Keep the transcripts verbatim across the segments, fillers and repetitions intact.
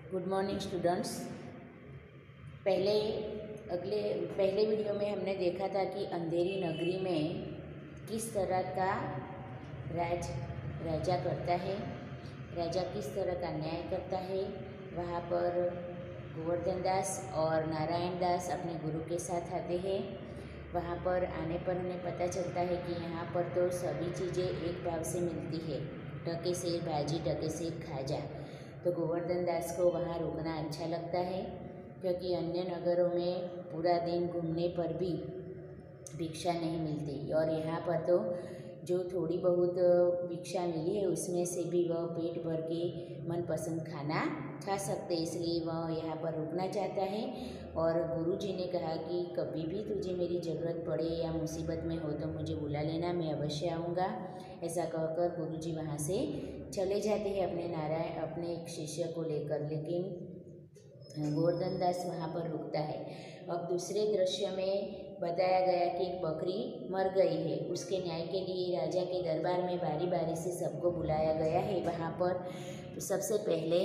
Good morning students. पहले अगले पहले वीडियो में हमने देखा था कि अंधेरी नगरी में किस तरह का राज राजा करता है, राजा किस तरह का न्याय करता है। वहाँ पर गोवर्धन दास और नारायण दास अपने गुरु के साथ आते हैं। वहाँ पर आने पर उन्हें पता चलता है कि यहाँ पर तो सभी चीज़ें एक भाव से मिलती है, टके से भाजी टके से खाजा। तो गोवर्धन दास को वहाँ रुकना अच्छा लगता है, क्योंकि अन्य नगरों में पूरा दिन घूमने पर भी भिक्षा नहीं मिलती और यहाँ पर तो जो थोड़ी बहुत भिक्षा मिली है उसमें से भी वह पेट भर के मनपसंद खाना खा सकते, इसलिए वह यहाँ पर रुकना चाहता है। और गुरुजी ने कहा कि कभी भी तुझे मेरी ज़रूरत पड़े या मुसीबत में हो तो मुझे बुला लेना, मैं अवश्य आऊँगा। ऐसा कहकर गुरुजी वहाँ से चले जाते हैं अपने नारायण अपने एक शिष्य को लेकर, लेकिन गोवर्धन दास वहाँ पर रुकता है। अब दूसरे दृश्य में बताया गया कि एक बकरी मर गई है, उसके न्याय के लिए राजा के दरबार में बारी बारी से सबको बुलाया गया है। वहाँ पर सबसे पहले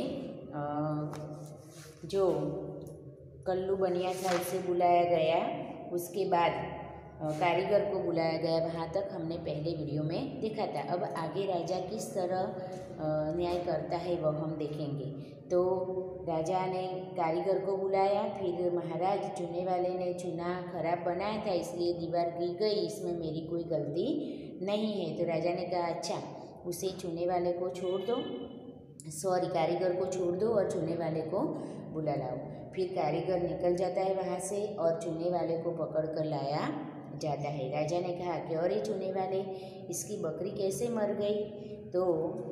जो कल्लू बनिया था उसे बुलाया गया, उसके बाद कारीगर को बुलाया गया। वहाँ तक हमने पहले वीडियो में देखा था। अब आगे राजा किस तरह न्याय करता है वह हम देखेंगे। तो राजा ने कारीगर को बुलाया, फिर महाराज चुने वाले ने चुना खराब बनाया था इसलिए दीवार गिर गई, इसमें मेरी कोई गलती नहीं है। तो राजा ने कहा अच्छा उसे चुने वाले को छोड़ दो, सॉरी कारीगर को छोड़ दो और चुने वाले को बुला लाओ। फिर कारीगर निकल जाता है वहाँ से और चुने वाले को पकड़ कर लाया जाता है। राजा ने कहा कि अरे चुने वाले, इसकी बकरी कैसे मर गई? तो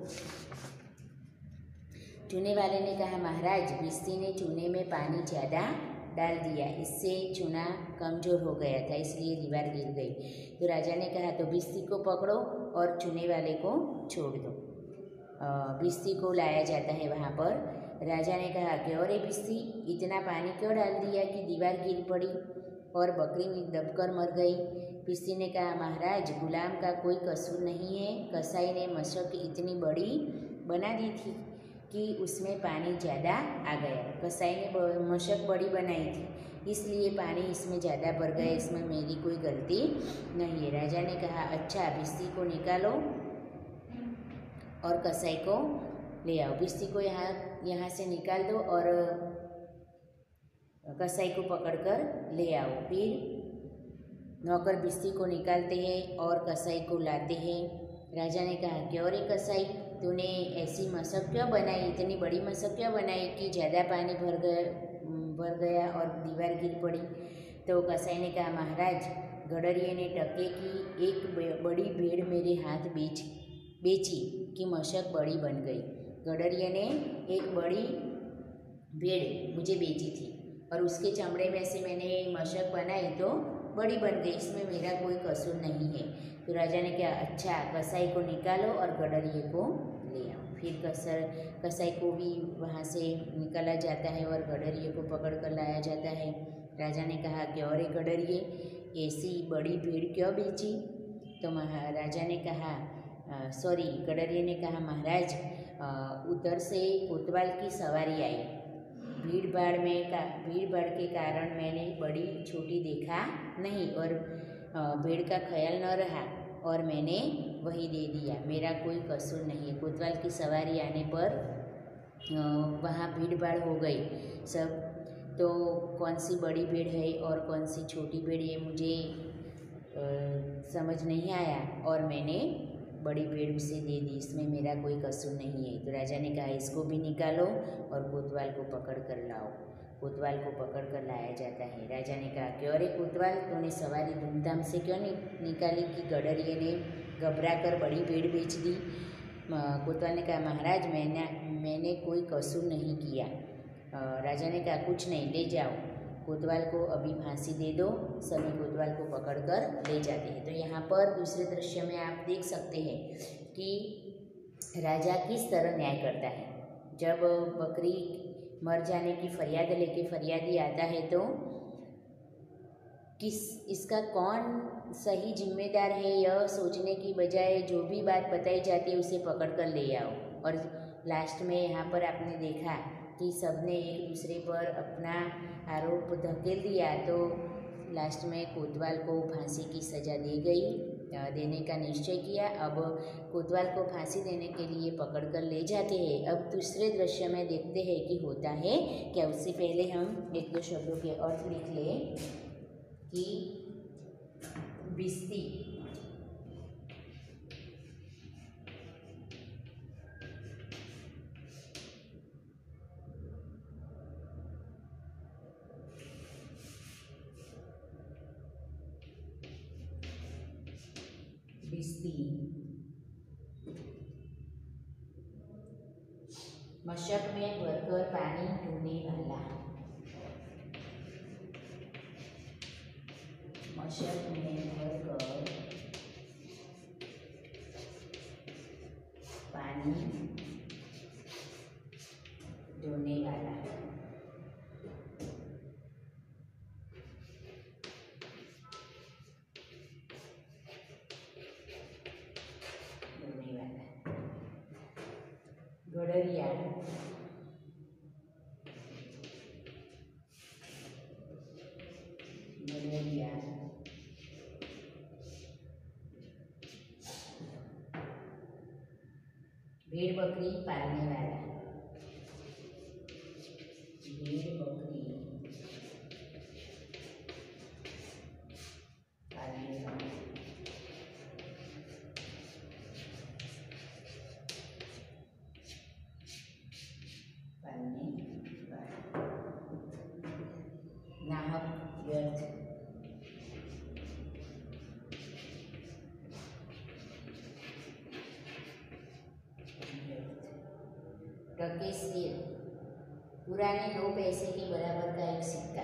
चुने वाले ने कहा महाराज भिस्ती ने चूने में पानी ज़्यादा डाल दिया, इससे चूना कमज़ोर हो गया था इसलिए दीवार गिर गई। तो राजा ने कहा तो भिस्ती को पकड़ो और चुने वाले को छोड़ दो। भिस्ती को लाया जाता है वहाँ पर। राजा ने कहा कि अरे भिस्ती इतना पानी क्यों डाल दिया कि दीवार गिर पड़ी और बकरी दबकर मर गई? भिस्ती ने कहा महाराज गुलाम का कोई कसूर नहीं है, कसाई ने मशक इतनी बड़ी बना दी थी कि उसमें पानी ज़्यादा आ गया। कसाई ने मशक बड़ी बनाई थी इसलिए पानी इसमें ज़्यादा भर गया, इसमें मेरी कोई गलती नहीं है। राजा ने कहा अच्छा भिस्ती को निकालो और कसाई को ले आओ। भिस्ती को यहाँ यहाँ से निकाल दो और कसाई को पकड़कर ले आओ। फिर नौकर भिस्ती को निकालते हैं और कसाई को लाते हैं। राजा ने कहा क्यों रे कसाई, तूने ऐसी मशक क्यों बनाई, इतनी बड़ी मशक क्यों बनाई कि ज़्यादा पानी भर गया भर गया और दीवार गिर पड़ी? तो कसाई ने कहा महाराज गडरिये ने टके की एक बड़ी भेड़ मेरे हाथ बेच बेची कि मशक बड़ी बन गई। गडरिये ने एक बड़ी भेड़ मुझे बेची थी और उसके चमड़े में से मैंने मशक बनाई तो बड़ी बन गई, इसमें मेरा कोई कसूर नहीं है। तो राजा ने कहा अच्छा कसाई को निकालो और गडरिये को ले आओ। फिर कसर कसाई को भी वहाँ से निकाला जाता है और गडरिये को पकड़ कर लाया जाता है। राजा ने कहा कि अरे गडरिये ऐसी बड़ी भीड़ क्यों बेची? तो महाराजा ने कहा सॉरी गडरिये ने कहा महाराज उधर से कोतवाल की सवारी आई, भीड़ भाड़ में का भीड़ भाड़ के कारण मैंने बड़ी छोटी देखा नहीं और भीड़ का ख्याल न रहा और मैंने वही दे दिया, मेरा कोई कसूर नहीं है। कोतवाल की सवारी आने पर वहाँ भीड़ भाड़ हो गई सब, तो कौन सी बड़ी भीड़ है और कौन सी छोटी भीड़ ये मुझे आ, समझ नहीं आया और मैंने बड़ी भीड़ उसे दे दी, इसमें मेरा कोई कसूर नहीं है। तो राजा ने कहा इसको भी निकालो और कोतवाल को पकड़ कर लाओ। कोतवाल को पकड़ कर लाया जाता है। राजा ने कहा कि अरे कोतवाल तूने सवारी धूमधाम से क्यों नि, निकाली कि गडरिये ने घबरा कर बड़ी भीड़ बेच दी? कोतवाल ने कहा महाराज मैंने मैंने कोई कसूर नहीं किया। राजा ने कहा कुछ नहीं, ले जाओ, कोतवाल को अभी फांसी दे दो। सभी कोतवाल को पकड़कर ले जाते हैं। तो यहाँ पर दूसरे दृश्य में आप देख सकते हैं कि राजा किस तरह न्याय करता है। जब बकरी मर जाने की फरियाद लेके फरियादी आता है तो किस इसका कौन सही जिम्मेदार है यह सोचने की बजाय जो भी बात बताई जाती है उसे पकड़ कर ले आओ। और लास्ट में यहाँ पर आपने देखा कि सबने एक दूसरे पर अपना आरोप धकेल दिया, तो लास्ट में कोतवाल को फांसी की सज़ा दी गई, देने का निश्चय किया। अब कोतवाल को फांसी देने के लिए पकड़ कर ले जाते हैं। अब दूसरे दृश्य में देखते हैं कि होता है क्या। उससे पहले हम एक दो शब्दों के अर्थ लिख लें कि बिस्ती, बिस्ती, मशक में भरकर पानी ढोने वाला, मशक में भरकर पानी ढोने वाला, ढोने वाला, गडरिया, गडरिया, भेड़ बकरी पालने वाला, भेड़ बकरी पालने वाला, पालने वाला, नाहक व्यर्थ, टके सिर, पुराने दो पैसे के बराबर का एक सिक्का,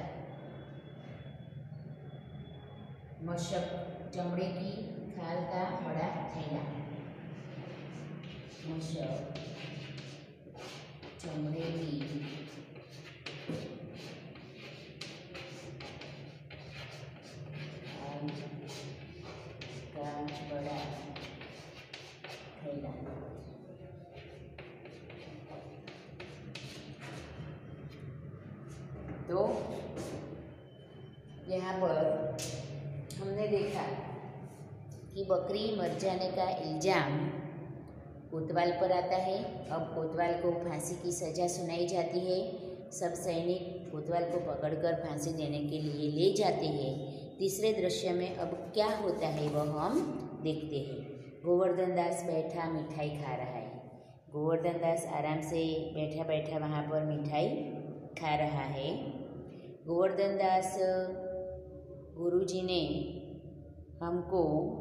मशक, चमड़े की खाल का बड़ा थैला, मशक, चमड़े की खाल का बड़ा थैला, तो यहाँ पर हमने देखा कि बकरी मर जाने का इल्ज़ाम कोतवाल पर आता है। अब कोतवाल को फांसी की सज़ा सुनाई जाती है। सब सैनिक कोतवाल को पकड़कर फांसी देने के लिए ले जाते हैं। तीसरे दृश्य में अब क्या होता है वह हम देखते हैं। गोवर्धन दास बैठा मिठाई खा रहा है। गोवर्धन दास आराम से बैठा बैठा वहाँ पर मिठाई खा रहा है। गोवर्धन दास, गुरुजी ने हमको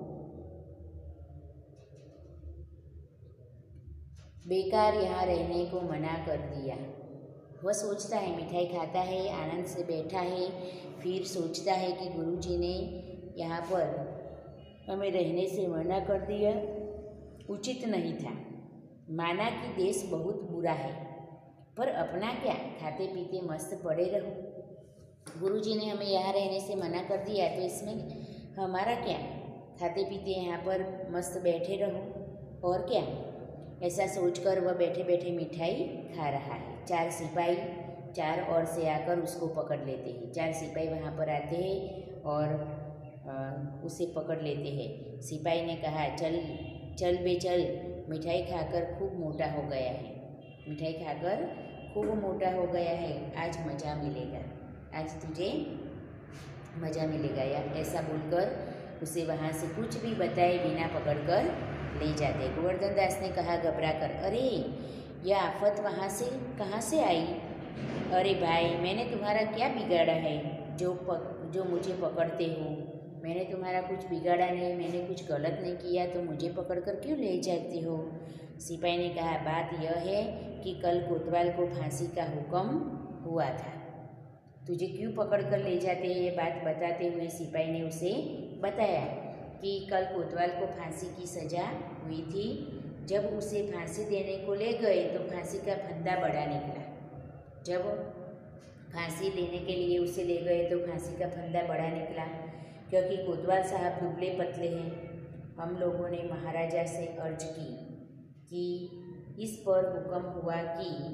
बेकार यहाँ रहने को मना कर दिया। वह सोचता है, मिठाई खाता है, आनंद से बैठा है, फिर सोचता है कि गुरुजी ने यहाँ पर हमें रहने से मना कर दिया, उचित नहीं था। माना कि देश बहुत बुरा है, पर अपना क्या, खाते पीते मस्त पड़े रहो। गुरुजी ने हमें यहाँ रहने से मना कर दिया, तो इसमें हमारा क्या, खाते पीते यहाँ पर मस्त बैठे रहो और क्या। ऐसा सोचकर वह बैठे बैठे मिठाई खा रहा है। चार सिपाही चार ओर से आकर उसको पकड़ लेते हैं। चार सिपाही वहाँ पर आते हैं और आ, उसे पकड़ लेते हैं। सिपाही ने कहा, चल चल बे चल, मिठाई खाकर खूब मोटा हो गया है, मिठाई खाकर खूब मोटा हो गया है, आज मज़ा मिलेगा, आज तुझे मज़ा मिलेगा। या ऐसा बोलकर उसे वहाँ से कुछ भी बताए बिना पकड़कर ले जाते। गोवर्धन दास ने कहा घबरा कर, अरे यह आफत वहाँ से कहाँ से आई? अरे भाई, मैंने तुम्हारा क्या बिगाड़ा है जो पक, जो मुझे पकड़ते हो? मैंने तुम्हारा कुछ बिगाड़ा नहीं, मैंने कुछ गलत नहीं किया, तो मुझे पकड़ कर क्यों ले जाते हो? सिपाही ने कहा, बात यह है कि कल कोतवाल को फांसी का हुक्म हुआ था, तुझे क्यों पकड़ कर ले जाते हैं? ये बात बताते हुए सिपाही ने उसे बताया कि कल कोतवाल को फांसी की सज़ा हुई थी। जब उसे फांसी देने को ले गए तो फांसी का फंदा बड़ा निकला। जब फांसी देने के लिए उसे ले गए तो फांसी का फंदा बड़ा निकला, क्योंकि कोतवाल साहब दुबले पतले हैं। हम लोगों ने महाराजा से अर्ज की कि इस पर हुक्म हुआ कि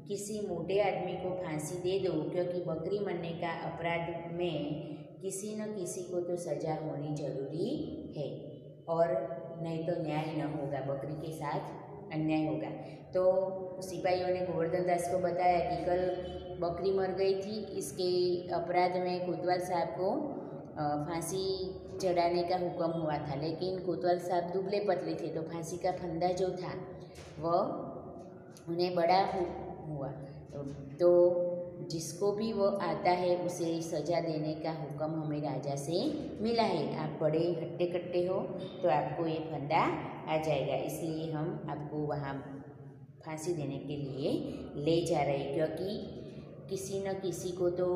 किसी मोटे आदमी को फांसी दे दो, क्योंकि बकरी मरने का अपराध में किसी न किसी को तो सज़ा होनी जरूरी है, और नहीं तो न्याय न होगा, बकरी के साथ अन्याय होगा। तो सिपाहियों ने गोवर्धन दास को बताया कि कल बकरी मर गई थी, इसके अपराध में कोतवाल साहब को फांसी चढ़ाने का हुक्म हुआ था, लेकिन कोतवाल साहब दुबले पतले थे, तो फांसी का फंदा जो था वह उन्हें बड़ा हुआ। तो जिसको भी वो आता है उसे सज़ा देने का हुक्म हमें राजा से मिला है। आप बड़े हट्टे कट्टे हो तो आपको ये फंदा आ जाएगा, इसलिए हम आपको वहाँ फांसी देने के लिए ले जा रहे हैं, क्योंकि किसी न किसी को तो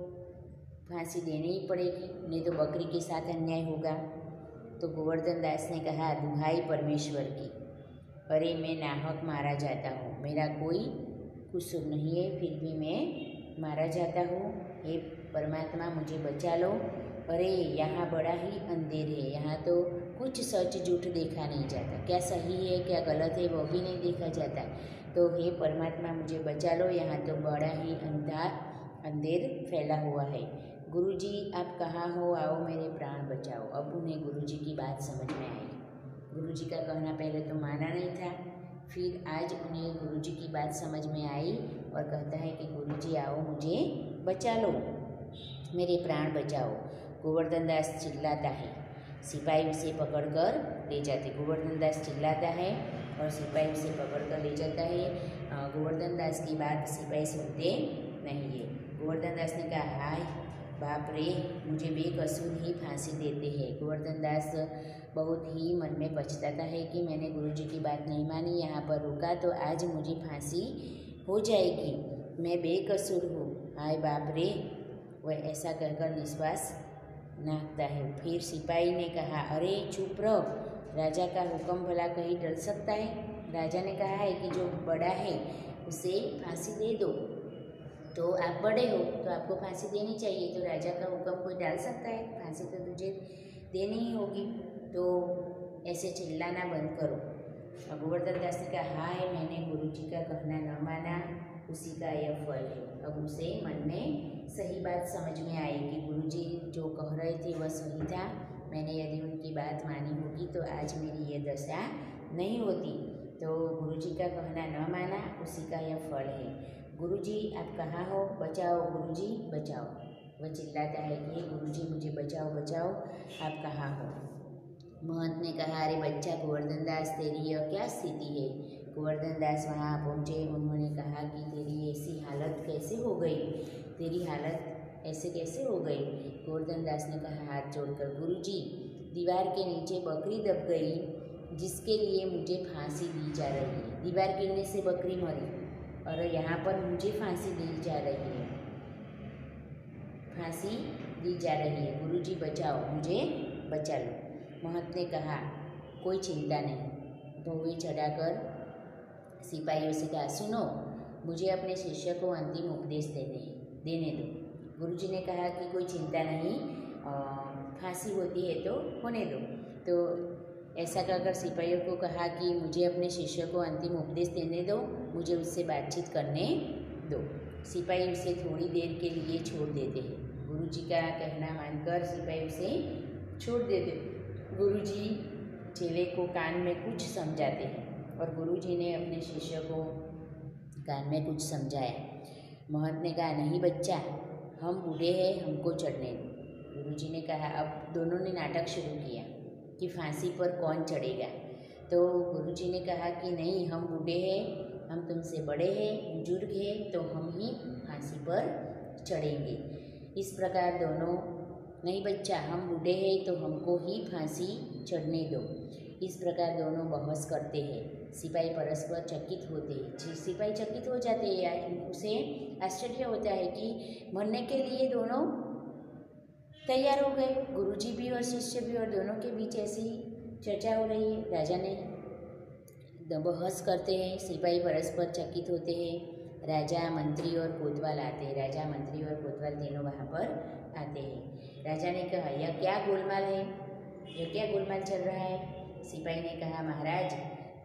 फांसी देनी ही पड़ेगी, नहीं तो बकरी के साथ अन्याय होगा। तो गोवर्धन दास ने कहा, दुहाई परमेश्वर की, अरे मैं नाहक मारा जाता हूँ, मेरा कोई कसूर नहीं है, फिर भी मैं मारा जाता हूँ। हे परमात्मा मुझे बचा लो। अरे यहाँ बड़ा ही अंधेर है, यहाँ तो कुछ सच झूठ देखा नहीं जाता, क्या सही है क्या गलत है वो भी नहीं देखा जाता। तो हे परमात्मा मुझे बचा लो, यहाँ तो बड़ा ही अंधार अंधेर फैला हुआ है। गुरुजी आप कहाँ हो, आओ मेरे प्राण बचाओ। अब उन्हें गुरुजी की बात समझ में आई। गुरुजी का कहना पहले तो माना नहीं था, फिर आज उन्हें गुरुजी की बात समझ में आई और कहता है कि गुरुजी आओ मुझे बचा लो, मेरे प्राण बचाओ। गोवर्धन दास चिल्लाता है, सिपाही उसे पकड़कर ले जाते। गोवर्धन दास चिल्लाता है और सिपाही उसे पकड़कर ले जाता है। गोवर्धन दास की बात सिपाही सुनते नहीं है। गोवर्धन दास ने कहा, हाय बाप रे, मुझे बेकसूर ही फांसी देते हैं। गोवर्धन दास बहुत ही मन में पछताता है कि मैंने गुरुजी की बात नहीं मानी, यहाँ पर रुका तो आज मुझे फांसी हो जाएगी, मैं बेकसूर हूँ, हाय बाप रे। वह ऐसा कहकर निश्वास नाकता है। फिर सिपाही ने कहा, अरे चुप रहो, राजा का हुक्म भला कहीं टल सकता है। राजा ने कहा है कि जो बड़ा है उसे फांसी दे दो, तो आप बड़े हो तो आपको फांसी देनी चाहिए, तो राजा का हुक्म कोई डाल सकता है, फांसी तो तुझे देनी ही होगी, तो ऐसे चिल्लाना बंद करो। गोवर्धन दास ने कहा, हाय मैंने गुरुजी का कहना न माना, उसी का यह फल है। अब उसे मन में सही बात समझ में आई कि गुरुजी जो कह रहे थे वह सही था, मैंने यदि उनकी बात मानी होगी तो आज मेरी ये दशा नहीं होती। तो गुरुजी का कहना न माना, उसी का यह फल है। गुरुजी आप कहाँ हो, बचाओ गुरुजी बचाओ। वह चिल्लाता है कि गुरुजी मुझे बचाओ बचाओ, आप कहाँ हो। महंत ने कहा, अरे बच्चा गोवर्धन दास, तेरी यह क्या स्थिति है। गोवर्धन दास वहाँ पहुँचे, उन्होंने कहा कि तेरी ऐसी हालत कैसे हो गई, तेरी हालत ऐसे कैसे हो गई। गोवर्धन दास ने कहा हाथ जोड़कर, गुरुजी दीवार के नीचे बकरी दब गई, जिसके लिए मुझे फांसी दी जा रही है। दीवार गिरने से बकरी मरी और यहाँ पर मुझे फांसी दी जा रही है, फांसी दी जा रही है, गुरुजी बचाओ, मुझे बचा लो। महंत ने कहा, कोई चिंता नहीं। धोबी चढ़ाकर सिपाहियों से कहा, सुनो, मुझे अपने शिष्य को अंतिम उपदेश देने देने दो। गुरुजी ने कहा कि कोई चिंता नहीं, फांसी होती है तो होने दो। तो ऐसा कहकर सिपाहियों को कहा कि मुझे अपने शिष्य को अंतिम उपदेश देने दो, मुझे उससे बातचीत करने दो। सिपाही उसे थोड़ी देर के लिए छोड़ देते हैं। गुरुजी का कहना मानकर सिपाही उसे छोड़ देते। गुरुजी चेले को कान में कुछ समझाते हैं और गुरुजी ने अपने शिष्य को कान में कुछ समझाया। महंत ने कहा, नहीं बच्चा, हम बूढ़े हैं, हमको चढ़ने दो। गुरुजी ने कहा, अब दोनों ने नाटक शुरू किया कि फांसी पर कौन चढ़ेगा। तो गुरुजी ने कहा कि नहीं, हम बूढ़े हैं, हम तुमसे बड़े हैं, बुजुर्ग हैं, तो हम ही फांसी पर चढ़ेंगे। इस प्रकार दोनों, नहीं बच्चा, हम बूढ़े हैं तो हमको ही फांसी चढ़ने दो। इस प्रकार दोनों बहस करते हैं। सिपाही परस्पर चकित होते हैं। सिपाही चकित हो जाते हैं, उसे आश्चर्य होता है कि मरने के लिए दोनों तैयार हो गए, गुरुजी भी और शिष्य भी, और दोनों के बीच ऐसी चर्चा हो रही है। राजा ने बहस करते हैं, सिपाही परस्पर चकित होते हैं। राजा, मंत्री और कोतवाल आते हैं। राजा, मंत्री और कोतवाल तीनों वहाँ पर आते हैं। राजा ने कहा, यह क्या गोलमाल है, यह क्या गोलमाल चल रहा है। सिपाही ने कहा, महाराज,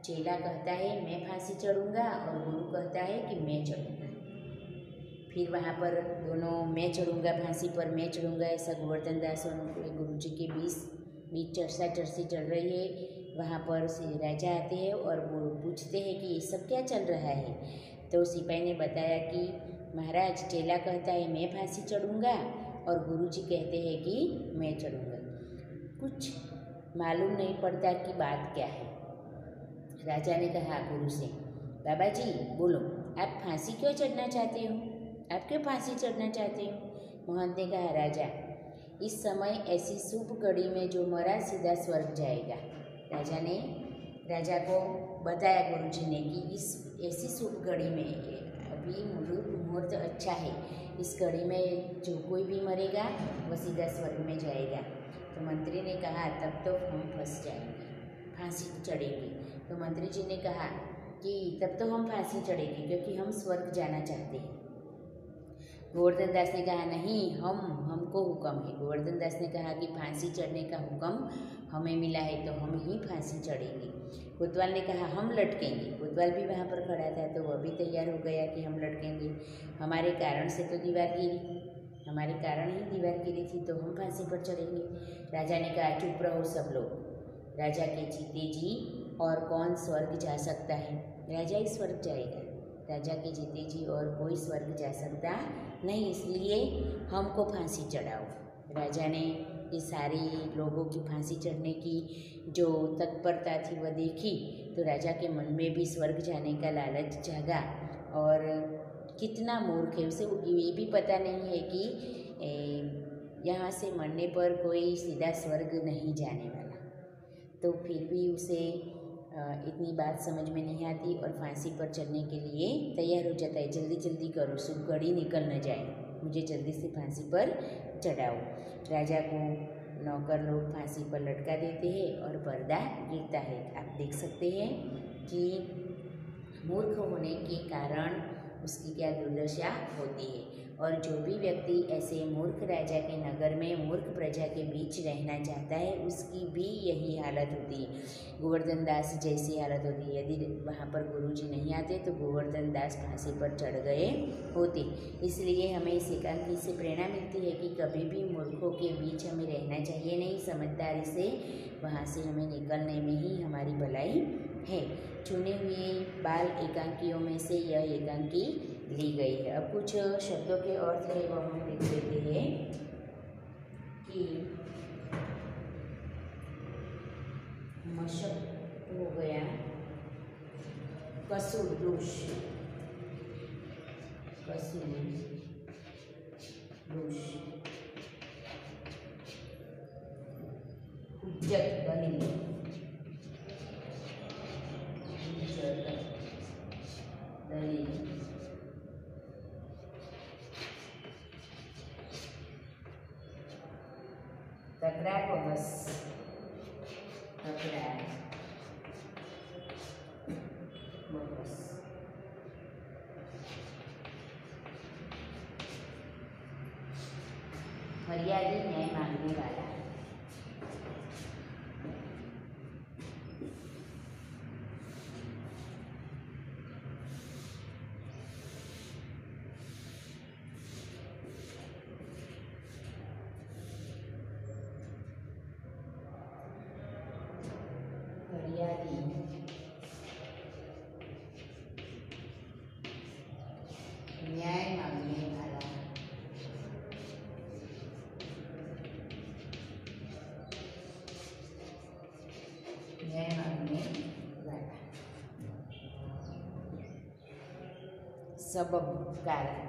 चेला कहता है मैं फांसी चढ़ूँगा और गुरु कहता है कि मैं चढ़ूँगा। फिर वहाँ पर दोनों मैं चढ़ूँगा फांसी पर, मैं चढ़ूँगा ऐसा गोवर्धन दास और गुरु जी के बीच बीच चर्चा चर्ची चल रही है। वहाँ पर राजा आते हैं और वो पूछते हैं कि ये सब क्या चल रहा है। तो सिपाही ने बताया कि महाराज चेला कहता है मैं फांसी चढ़ूँगा और गुरु जी कहते हैं कि मैं चढ़ूँगा। कुछ मालूम नहीं पड़ता कि बात क्या है। राजा ने कहा गुरु से, बाबा जी बोलो, आप फांसी क्यों चढ़ना चाहते हो, आप क्यों फांसी चढ़ना चाहते हो। महंत ने कहा, राजा इस समय ऐसी शुभ घड़ी में जो मरा सीधा स्वर्ग जाएगा। राजा ने राजा को बताया गुरु जी ने कि इस ऐसी शुभ घड़ी में अभी मुहूर्त अच्छा है, इस घड़ी में जो कोई भी मरेगा वह सीधा स्वर्ग में जाएगा। तो मंत्री ने कहा तब तो हम फंस जाएंगे, फांसी चढ़ेंगे। तो मंत्री जी ने कहा कि तब तो हम फांसी चढ़ेंगे क्योंकि हम स्वर्ग जाना चाहते हैं। गोवर्धन दास ने कहा नहीं, हम हमको हुक्म है। गोवर्धन दास ने कहा कि फांसी चढ़ने का हुक्म हमें मिला है तो हम ही फांसी चढ़ेंगे। कोतवाल ने कहा हम लटकेंगे। कोतवाल भी वहाँ पर खड़ा था तो वह भी तैयार हो गया कि हम लटकेंगे, हमारे कारण से तो दीवार गिरी, हमारे कारण ही दीवार गिरी थी तो हम फांसी पर चढ़ेंगे। राजा ने कहा चुप रहो सब लोग, राजा के जीते जी और कौन स्वर्ग जा सकता है, राजा ही स्वर्ग जाएगा, राजा के जीते जी और कोई स्वर्ग जा सकता नहीं, इसलिए हमको फांसी चढ़ाओ। राजा ने ये सारे लोगों की फांसी चढ़ने की जो तत्परता थी वह देखी तो राजा के मन में भी स्वर्ग जाने का लालच जागा। और कितना मूर्ख है, उसे ये भी पता नहीं है कि यहाँ से मरने पर कोई सीधा स्वर्ग नहीं जाने वाला, तो फिर भी उसे इतनी बात समझ में नहीं आती और फांसी पर चढ़ने के लिए तैयार हो जाता है। जल्दी जल्दी करो, शुभ घड़ी निकल न जाए, मुझे जल्दी से फांसी पर चढ़ाओ। राजा को नौकर लोग फांसी पर लटका देते हैं और पर्दा गिरता है। आप देख सकते हैं कि मूर्ख होने के कारण उसकी क्या दुर्दशा होती है। और जो भी व्यक्ति ऐसे मूर्ख राजा के नगर में मूर्ख प्रजा के बीच रहना चाहता है उसकी भी यही हालत होती है, गोवर्धन दास जैसी हालत होती है। यदि वहाँ पर गुरुजी नहीं आते तो गोवर्धन दास फांसी पर चढ़ गए होते। इसलिए हमें इस एकांकी से प्रेरणा मिलती है कि कभी भी मूर्खों के बीच हमें रहना चाहिए नहीं, समझदारी से वहाँ से हमें निकलने में ही हमारी भलाई है। चुने हुए बाल एकांकियों में से यह एकांकी ली गई है। अब कुछ शब्दों के अर्थ है वो हम लिख लेते हैं कि मशक हो गया, कसूर दोष, कसूर दोष, हुज्जत दलील, हुज्जत दलील, तकरार बहस, तकरार बहस, फरियादी न्याय मांगने वाला, फरियादी न्याय मांगने वाला, न्याय मांगने वाला, सबब कारण,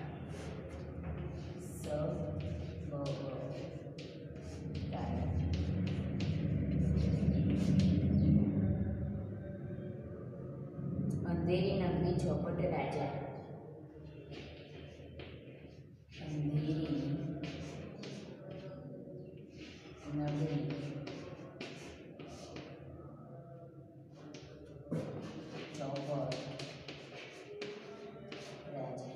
सबब कारण, अंधेरी नगरी चौपट राजा, अंधेरी नगरी चौपट राजा,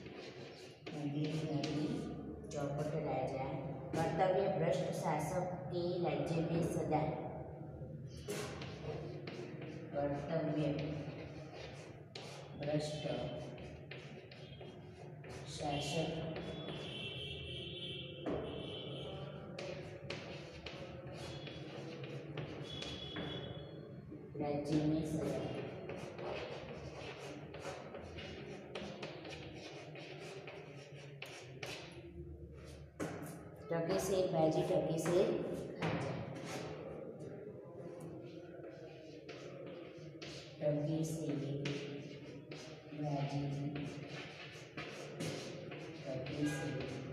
अंधेरी नगरी चौपट राजा कर्तव्य भ्रष्ट शासक टके राज्य में सदा कर्तव्य भ्रष्ट शासक राज्य में सदा टके से भाजी टके से खाजा टके से भाजी टके से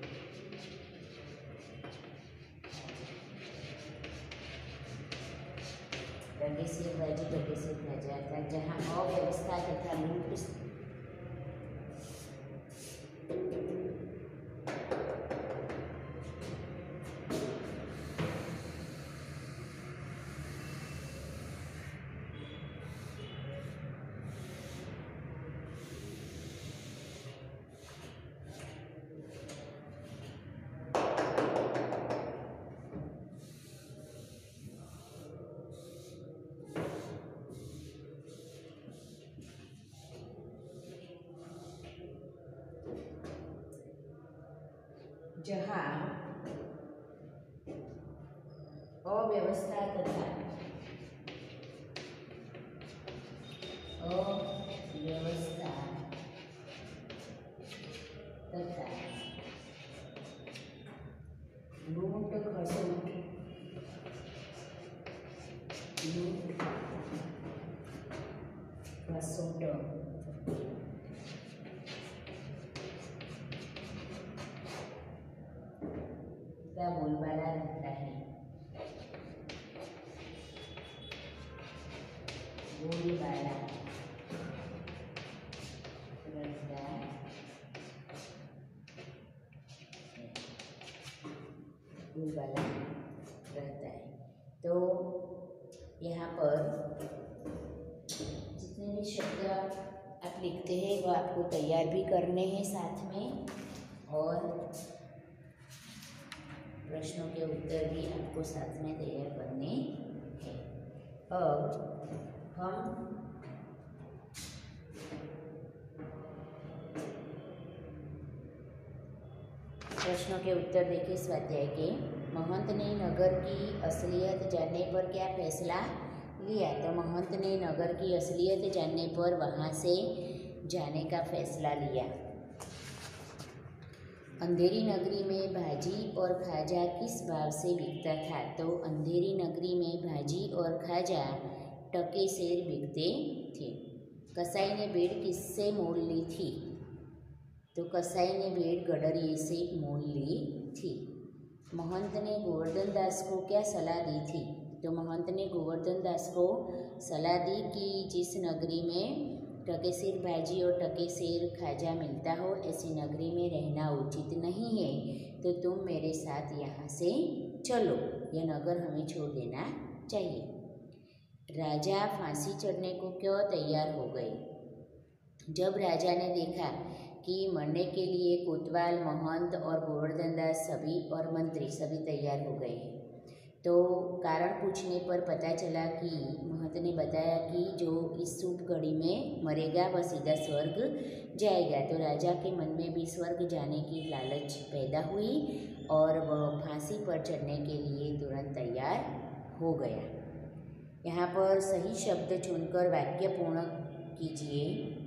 टके से भाजी टके से खाजा था, जहाँ अव्यवस्था तथा लूट जहाँ अव्यवस्था तथा अव्यवस्था तथा लूट खसोट लूट खसोट का बोलबाला रहता है। बोलबाला रहता है। बोलबाला रहता है। तो यहाँ पर जितने भी शब्द आप लिखते हैं वो आपको तैयार भी करने हैं साथ में, और प्रश्नों के उत्तर भी आपको साथ में तैयार करने हैं। अब हम प्रश्नों के उत्तर देखें स्वाध्याय के। महंत ने नगर की असलियत जानने पर क्या फैसला लिया? तो महंत ने नगर की असलियत जानने पर वहाँ से जाने का फैसला लिया। अंधेरी नगरी में भाजी और खाजा किस भाव से बिकता था? तो अंधेरी नगरी में भाजी और खाजा टके सेर बिकते थे। कसाई ने भेड़ किससे मोल ली थी? तो कसाई ने भेड़ गडरिये से मोल ली थी। महंत ने गोवर्धन दास को क्या सलाह दी थी? तो महंत ने गोवर्धन दास को सलाह दी कि जिस नगरी में टके सेर भाजी और टके सेर खाजा मिलता हो ऐसी नगरी में रहना उचित नहीं है, तो तुम मेरे साथ यहाँ से चलो, यह नगर हमें छोड़ देना चाहिए। राजा फांसी चढ़ने को क्यों तैयार हो गए? जब राजा ने देखा कि मरने के लिए कोतवाल, महंत और गोवर्धन दास सभी और मंत्री सभी तैयार हो गए, तो कारण पूछने पर पता चला कि महंत ने बताया कि जो इस शुभ घड़ी में मरेगा वह सीधा स्वर्ग जाएगा। तो राजा के मन में भी स्वर्ग जाने की लालच पैदा हुई और वह फांसी पर चढ़ने के लिए तुरंत तैयार हो गया। यहाँ पर सही शब्द चुनकर वाक्य पूर्ण कीजिए।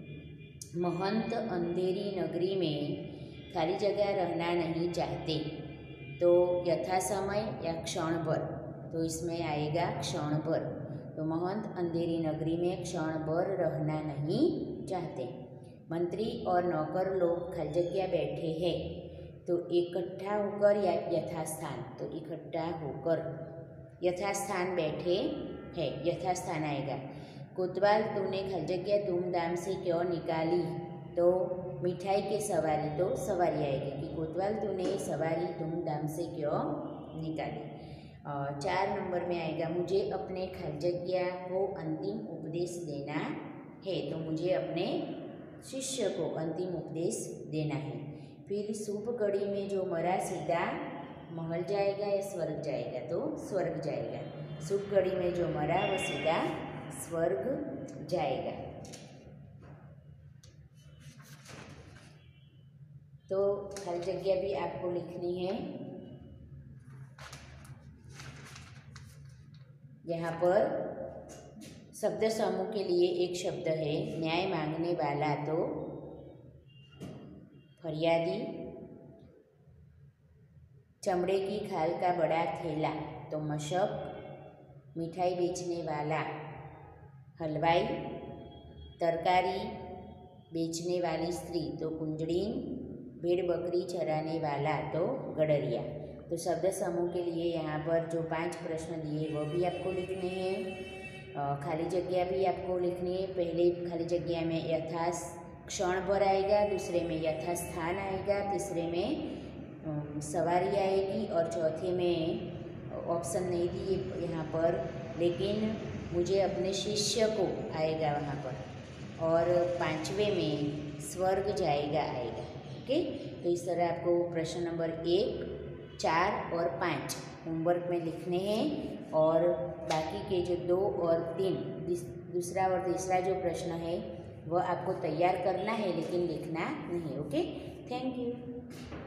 महंत अंधेरी नगरी में खाली जगह रहना नहीं चाहते, तो यथा समय या क्षण भर, तो इसमें आएगा क्षण भर। तो महंत अंधेरी नगरी में क्षण भर रहना नहीं चाहते। मंत्री और नौकर लोग खाली जगह बैठे हैं, तो इकट्ठा होकर या यथास्थान, तो इकट्ठा होकर यथास्थान बैठे हैं, यथास्थान आएगा। कोतवाल तूने खाली जगह धूमधाम से क्यों निकाली? तो मिठाई के सवारी, तो सवारी आएगी कि कोतवाल तूने सवारी धूमधाम से क्यों निकाली। और चार नंबर में आएगा मुझे अपने खाली जगह को अंतिम उपदेश देना है, तो मुझे अपने शिष्य को अंतिम उपदेश देना है। फिर शुभ घड़ी में जो मरा सीधा महल जाएगा या स्वर्ग जाएगा? तो स्वर्ग जाएगा। शुभ घड़ी में जो मरा वो सीधा स्वर्ग जाएगा। तो खाली जगह भी आपको लिखनी है। यहाँ पर शब्द समूह के लिए एक शब्द है न्याय मांगने वाला, तो फरियादी। चमड़े की खाल का बड़ा थैला, तो मशक। मिठाई बेचने वाला हलवाई। तरकारी बेचने वाली स्त्री, तो कुंजड़ीन। भेड़ बकरी चराने वाला, तो गडरिया। तो शब्द समूह के लिए यहाँ पर जो पांच प्रश्न दिए वो भी आपको लिखने हैं। खाली जगह भी आपको लिखनी है। पहले खाली जगह में यथा क्षण पर आएगा, दूसरे में यथा स्थान आएगा, तीसरे में सवारी आएगी और चौथे में ऑप्शन नहीं दिए यहाँ पर, लेकिन मुझे अपने शिष्य को आएगा वहाँ पर, और पांचवे में स्वर्ग जाएगा आएगा। ओके, तो इस तरह आपको प्रश्न नंबर एक, चार और पाँच होमवर्क में लिखने हैं, और बाकी के जो दो और तीन, दूसरा और तीसरा जो प्रश्न है वह आपको तैयार करना है लेकिन लिखना नहीं। Okay, thank you.